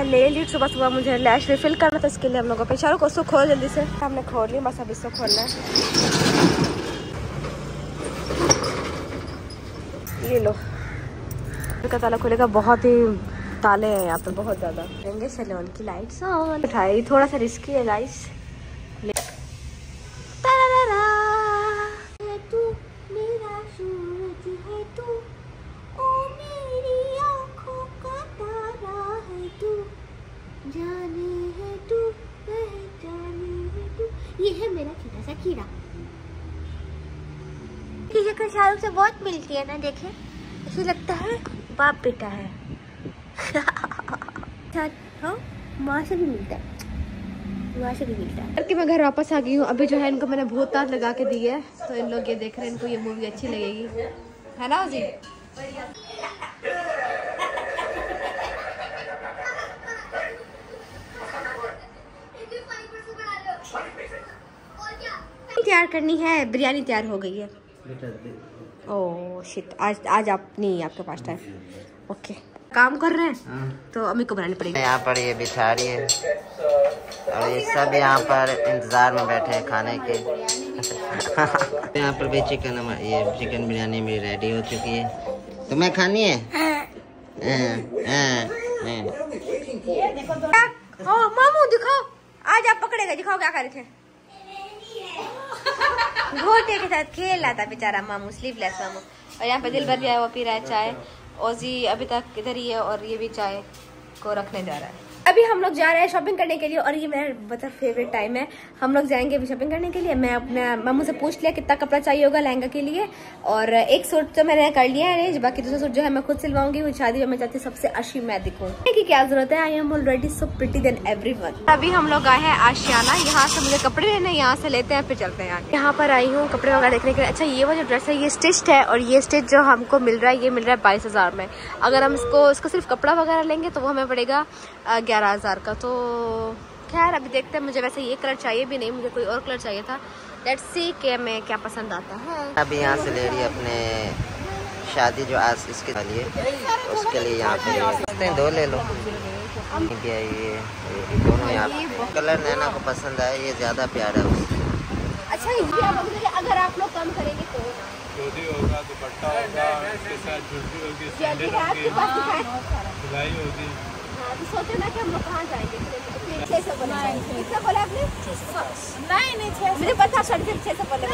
है ले ली। सुबह सुबह मुझे लैश रिफिल करना था, इसके लिए हम लोगों पे चारों को उसको खोलो जल्दी से। हमने खोल ली, बस अब इसको खोलना है। ये लो, का ताला खुलेगा। बहुत ही ताले हैं यहाँ पे, बहुत ज़्यादा। लेंगे सैलून की लाइट्स ऑन। उठाई, थोड़ा सा रिस्की है गाइस। ये है मेरा छोटा सा खीरा। खीरा शाहरुख से बहुत मिलती है ना, देखे ऐसे लगता है बाप बेटा है। हाँ, माँ से भी मिलता है, माँ से भी मिलता है। करके मैं घर वापस आ गई हूँ। अभी जो है इनको मैंने भूतनाथ लगा के दी है, तो इन लोग ये देख रहे हैं, इनको ये मूवी अच्छी लगेगी, है ना जी। तैयार करनी है, बिरयानी तैयार हो गई है। ओह शिट, आज आप नहीं, आपके पास टाइम। ओके, काम कर रहे हैं तो अम्मी को बनानी पड़ेगी। यहाँ पर ये बिछा रही है और ये सब यहाँ पर इंतजार में बैठे हैं खाने के। यहाँ पर भी ये चिकन बिरयानी मेरी रेडी हो चुकी है। तुम्हें खानी है? मामू दिखाओ, आज आप पकड़ेगा, दिखाओ क्या कर रहे थे। घोटे के साथ खेल रहा था बेचारा मामू, स्लीवलेस मामू। और यहाँ पे दिल भर गया, वो पी रहा है चाय। ओजी अभी तक इधर ही है और ये भी चाय को रखने जा रहा है। अभी हम लोग जा रहे हैं शॉपिंग करने के लिए, और ये मेरा बहुत फेवरेट टाइम है। हम लोग जाएंगे अभी शॉपिंग करने के लिए। मैं अपने मामू से पूछ लिया कितना कपड़ा चाहिए होगा लहंगा के लिए, और एक सूट तो मैंने कर लिया है अरेंज, बाकी दूसरा सूट जो है मैं खुद सिलवाऊंगी। वो शादी में मैं चाहती हूँ सबसे अच्छी मैं दिखूँ की क्या जरूरत है। I am already so pretty then everyone. अभी हम लोग आए हैं आशियाना, यहाँ से मुझे कपड़े लेने, यहाँ से लेते हैं फिर चलते हैं। यहाँ पर आई हूँ कपड़े वगैरह देखने के लिए। अच्छा, ये वाला ड्रेस है, ये स्टिच्ड है, और ये स्टिच जो हमको मिल रहा है, ये मिल रहा है 22,000 में। अगर हम इसको सिर्फ कपड़ा वगैरह लेंगे तो वो हमें पड़ेगा 11,000 का। तो खैर अभी देखते हैं। मुझे वैसे ये कलर चाहिए भी नहीं, मुझे कोई और कलर चाहिए था। लेट्स सी कि मैं क्या पसंद आता है। अभी यहाँ से ले रही है अपने शादी जो आज इसके लिए, उसके लिए यहाँ पे दो ले लो। ये दोनों यहाँ पे कलर नैना को पसंद आया, ये ज्यादा प्यारा है उससे। अच्छा, ये अगर आप लोग कम करेंगे तो चोरी होगा, दुपट्टा होगा, उसके साथ झुर्री होगी, सैंडल होगी, सिलाई होगी। तो सोचे ना कि हम लोग कहाँ जाएंगे। 600 बोला, कितना बोला आपने? नहीं 600, मुझे पता 650 बोले।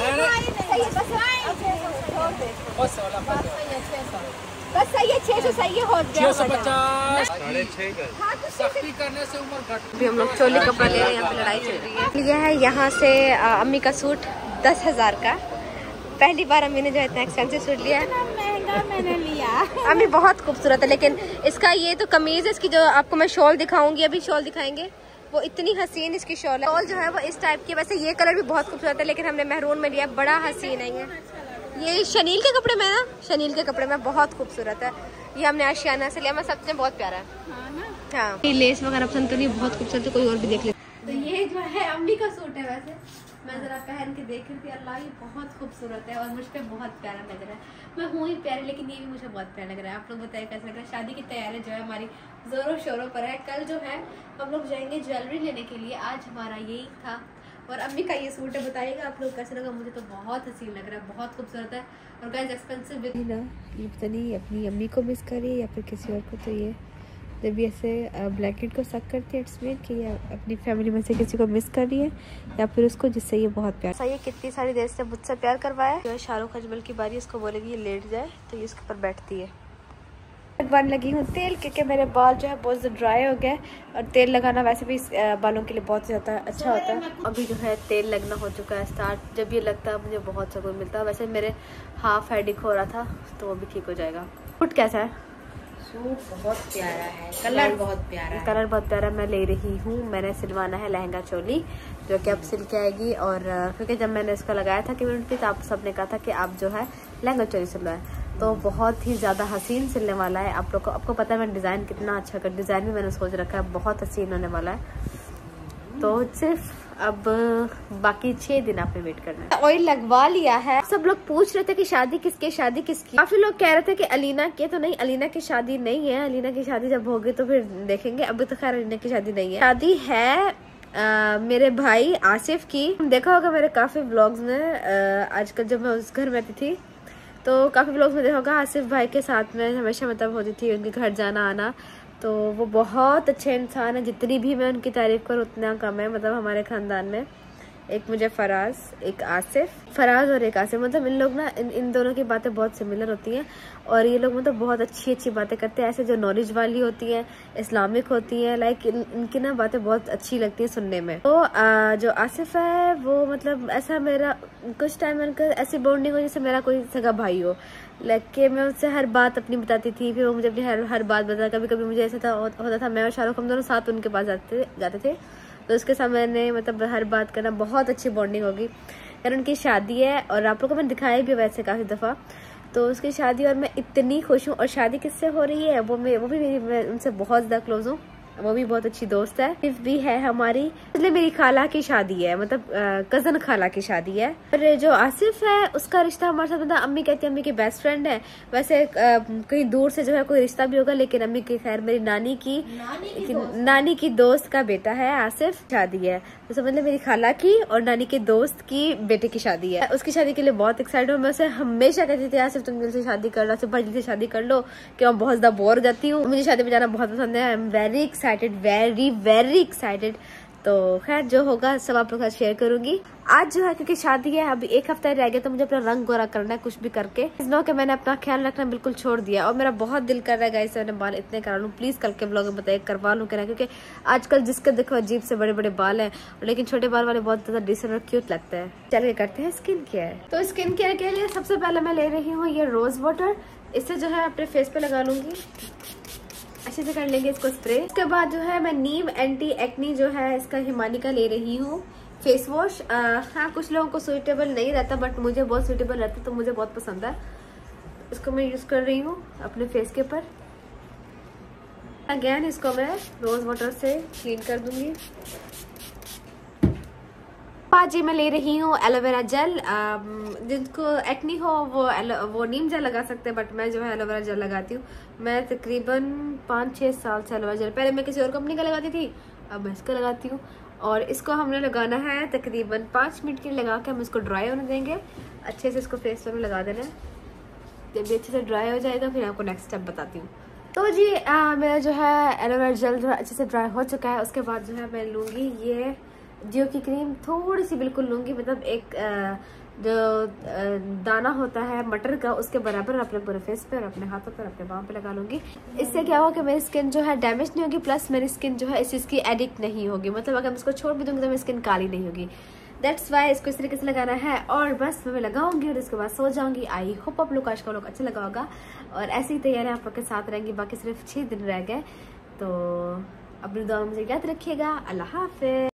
बस सही है, 600 सही है, हो गया 650। सख्ती करने से उम्र घट। अभी हम लोग चोली कपड़ा ले रहे हैं, यहाँ पे लड़ाई चल रही है। यह है यहाँ से अम्मी का सूट 10,000 का। पहली बार अम्मी ने जो इतना एक्सपेंसिव सूट लिया है। मैंने लिया। अम्मी बहुत खूबसूरत है, लेकिन इसका ये तो कमीज है, इसकी जो आपको मैं शॉल दिखाऊंगी, अभी शॉल दिखाएंगे, वो इतनी हसीन इसकी शॉल है। शॉल जो है वो इस टाइप की। वैसे ये कलर भी बहुत खूबसूरत है, लेकिन हमने मेहरून में लिया, बड़ा हसीन है ये शनील के कपड़े में ना, शनील के कपड़े में बहुत खूबसूरत है। ये हमने आशियाना से लिया, मैं सच में बहुत प्यारा है। हाँ, ये लेस वगैरह पसंद तो नहीं, बहुत खूबसूरत है, कोई और भी देख ले। तो ये जो है अम्मी का सूट है। वैसे मैं जरा पहन के देख रही थी, अल्लाह ये बहुत खूबसूरत है और मुझ पे बहुत प्यारा लग रहा है। मैं हूँ ही प्यारी, लेकिन ये भी मुझे बहुत प्यारा लग रहा है। आप लोग बताइए कैसा लग रहा है। शादी की तैयारी जो है हमारी जोरों शोरों पर है। कल जो है हम लोग जाएंगे ज्वेलरी लेने के लिए, आज हमारा यही था। और अम्मी का ये सूट है, बताइएगा आप लोग कैसे लगा। मुझे तो बहुत हसीन लग रहा है, बहुत खूबसूरत है। और गाइस एक्सपेंसिव भी ना, ये पता नहीं अपनी अम्मी को मिस करी या फिर किसी और को। तो ये जब ये ऐसे ब्लैंकेट को सक करती है, इट्स मीन कि ये अपनी फैमिली में से किसी को मिस कर रही है या फिर उसको, जिससे ये बहुत प्यार। सही है, कितनी सारी देर से मुझसे प्यार करवाया। जो है शाहरुख अजमल की बारी, इसको बोलेगी ये लेट जाए तो ये इसके ऊपर बैठती है। लगवाने लगी हूँ तेल, क्योंकि मेरे बाल जो है बहुत ड्राई हो गए, और तेल लगाना वैसे भी बालों के लिए बहुत ज़्यादा अच्छा होता है। अभी जो है तेल लगना हो चुका है स्टार्ट। जब ये लगता है मुझे बहुत सुकून मिलता है। वैसे मेरे हाफ हेडेक हो रहा था, तो वो भी ठीक हो जाएगा। सूट कैसा है? सूट बहुत प्यारा है, कलर बहुत प्यारा है। कलर बहुत प्यारा मैं ले रही हूँ। मैंने सिलवाना है लहंगा चोली, जो कि अब सिल के आएगी। और क्योंकि जब मैंने इसका लगाया था कम्युनिटी, तो आप सबने कहा था कि आप जो है लहंगा चोली सिलवाएं, तो बहुत ही ज़्यादा हसीन सिलने वाला है। आप लोग को, आपको पता है मैं डिज़ाइन कितना अच्छा कर, डिज़ाइन भी मैंने सोच रखा है, बहुत हसीन होने वाला है। तो सिर्फ अब बाकी 6 दिन आपने वेट करना है। ऑयल लगवा लिया है। सब लोग पूछ रहे थे कि शादी किसकी। काफी लोग कह रहे थे कि अलीना की, तो नहीं, अलीना की शादी नहीं है। अलीना की शादी जब होगी तो फिर देखेंगे। अभी तो खैर अलीना की शादी नहीं है। शादी है मेरे भाई आसिफ की। देखा होगा मेरे काफी व्लॉग्स में, आजकल जब मैं उस घर में आती थी तो काफी व्लॉग्स में देखा होगा आसिफ भाई के साथ में हमेशा मतलब होती थी उनके घर जाना आना। तो वो बहुत अच्छे इंसान है, जितनी भी मैं उनकी तारीफ करूँ उतना कम है। मतलब हमारे खानदान में एक मुझे फराज, एक आसिफ, फराज और एक आसिफ, मतलब इन लोग ना इन दोनों की बातें बहुत सिमिलर होती हैं और ये लोग मतलब बहुत अच्छी बातें करते हैं, ऐसे जो नॉलेज वाली होती है, इस्लामिक होती है। लाइक इनकी ना बातें बहुत अच्छी लगती है सुनने में। तो जो आसिफ है वो मतलब ऐसा मेरा कुछ टाइम ऐसी बॉन्डिंग हो जैसे मेरा कोई सगा भाई हो। लाइक कि मैं उससे हर बात अपनी बताती थी, फिर वो मुझे अपनी हर बात बताया। कभी कभी मुझे ऐसा होता था मैं और शाहरुख हम दोनों साथ उनके पास जाते थे, तो उसके साथ मैंने मतलब हर बात करना, बहुत अच्छी बॉन्डिंग होगी। यार उनकी शादी है और आप लोगों को मैंने दिखाया भी वैसे काफ़ी दफ़ा। तो उसकी शादी और मैं इतनी खुश हूँ। और शादी किससे हो रही है वो भी मैं उनसे बहुत ज़्यादा क्लोज हूँ। वो भी बहुत अच्छी दोस्त है। सिर्फ भी है हमारी, इसलिए मेरी खाला की शादी है, मतलब कजन खाला की शादी है। और जो आसिफ है उसका रिश्ता हमारे साथ, मतलब अम्मी कहती है अम्मी की बेस्ट फ्रेंड है। वैसे कहीं दूर से जो है कोई रिश्ता भी होगा, लेकिन अम्मी की खैर मेरी नानी की दोस्त का बेटा है आसिफ। शादी है तो समझ ले मेरी खाला की और नानी के दोस्त की बेटे की शादी है। उसकी शादी के लिए बहुत एक्साइटेड हूँ। मैं उसे हमेशा कहती थी आसिफ तुम जल्दी से शादी कर लो, आसिफ भाई जल्दी से शादी कर लो, कि मैं बहुत ज्यादा बोर हो जाती हूँ। मुझे शादी में जाना बहुत पसंद है। I am very excited. तो खैर जो होगा सब आप लोग के साथ शेयर करूंगी। आज जो है क्योंकि शादी है, अभी 1 हफ्ता रह गया, तो मुझे अपना रंग गोरा करना है कुछ भी करके। इसलिए कि मैंने अपना ख्याल रखना बिल्कुल छोड़ दिया और मेरा बहुत दिल कर रहा है गाइस मैंने बाल इतने करा लूँ। प्लीज कल के ब्लॉग में बताइए करवा लूँ क्या, क्योंकि आजकल जिसके देखो अजीब से बड़े बड़े बाल हैं, लेकिन छोटे बाल वाले बहुत ज्यादा डिसेंट और क्यूट लगता है। चलिए करते हैं स्किन केयर। तो स्किन केयर के लिए सबसे पहले मैं ले रही हूँ ये रोज वाटर। इससे जो है अपने फेस पे लगा लूंगी, अच्छे से कर लेंगे इसको स्प्रे। उसके बाद जो है मैं नीम एंटी एक्नी जो है इसका हिमानी का ले रही हूँ फेस वॉश। हाँ कुछ लोगों को सूटेबल नहीं रहता, बट मुझे बहुत सूटेबल रहता, तो मुझे बहुत पसंद है। इसको मैं यूज कर रही हूँ अपने फेस के ऊपर। अगेन इसको मैं रोज वाटर से क्लीन कर दूंगी। जी मैं ले रही हूँ एलोवेरा जेल। जिनको एक्नी हो वो नीम जेल लगा सकते हैं, बट मैं जो है एलोवेरा जेल लगाती हूँ। मैं तकरीबन 5-6 साल से एलोवेरा जेल, पहले मैं किसी और कंपनी का लगाती थी, अब मैं इसका लगाती हूँ। और इसको हमने लगाना है तकरीबन 5 मिनट के लिए लगा के हम इसको ड्राई होने देंगे। अच्छे से इसको फेस पर लगा देना है। जब ये अच्छे से ड्राई हो जाएगा फिर आपको नेक्स्ट स्टेप बताती हूँ। तो जी मेरा जो है एलोवेरा जेल जो है अच्छे से ड्राई हो चुका है। उसके बाद जो है मैं लूँगी ये जियो की क्रीम, थोड़ी सी बिल्कुल लूंगी, मतलब एक जो दाना होता है मटर का उसके बराबर अपने पूरे फेस पे और अपने हाथों पर अपने बाहों पे लगा लूंगी। इससे क्या होगा कि मेरी स्किन जो है डैमेज नहीं होगी, प्लस मेरी स्किन जो है इस चीज़ की एडिक्ट नहीं होगी। मतलब अगर मैं इसको छोड़ भी दूंगी तो मेरी स्किन काली नहीं होगी। दैट्स वाई इसको इस तरीके से लगाना है और बस मैं लगाऊंगी और इसके बाद सो जाऊंगी। आई होप आप लोग आज का लोग अच्छा लगा होगा और ऐसी ही तैयारियां आप लोग के साथ रहेंगी। बाकी सिर्फ 6 दिन रह गए, तो अपनी दुआ में मुझे याद रखिएगा। अल्लाह हाफिज।